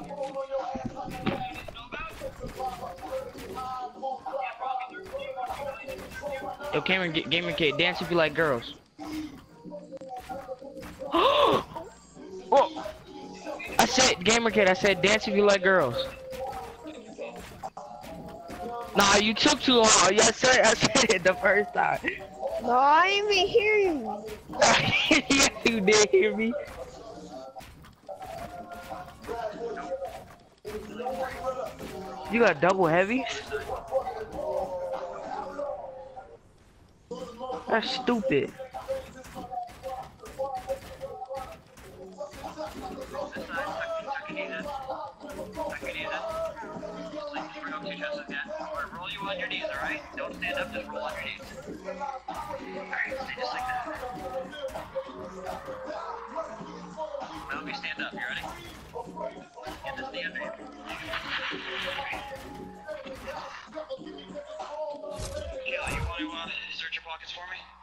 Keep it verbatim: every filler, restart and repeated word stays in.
Yo, Cameron, gamer kid, dance if you like girls. Oh, I said, gamer kid, I said dance if you like girls. Nah, you took too long. Yes, sir. I said it the first time. No, I didn't even hear you. Yes, you did hear me. You got double heavy? That's stupid. Roll you on your knees, alright? Don't stand up, just roll on your knees. Alright, stay just like that. Now let me stand up, you ready? Get this knee under you. Kelly, you want to uh, search your pockets for me?